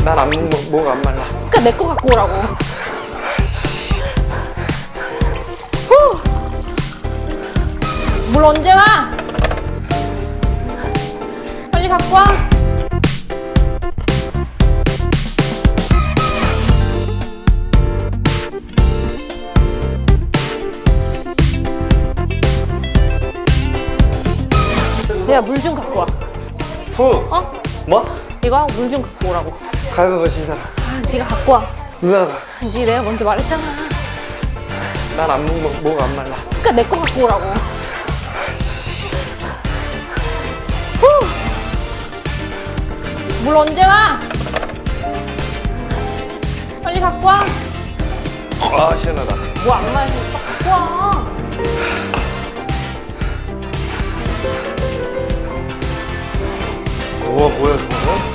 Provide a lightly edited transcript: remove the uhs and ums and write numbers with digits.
난 안 먹, 뭐가 안 말라. 그니까 내 거 갖고 오라고. 후! 물 언제 와? 빨리 갖고 와. 내가 물 좀 갖고 와. 후! 어? 뭐? 이거 물 좀 갖고 오라고. 가위바위보 진 사람. 아, 네가 갖고 와. 누나가. 네 내가 먼저 말했잖아. 난 안 먹, 뭐가 안 말라. 그니까 내 거 갖고 오라고. 후! 물 언제 와? 빨리 갖고 와. 아, 시원하다. 뭐 안 마시니까 갖고 와. 우와, 뭐야, 저거?